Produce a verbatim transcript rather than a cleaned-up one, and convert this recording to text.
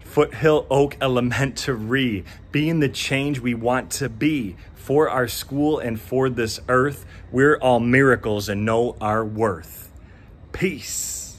Foothill Oak Elementary, being the change we want to be for our school and for this earth. We're all miracles and know our worth. Peace.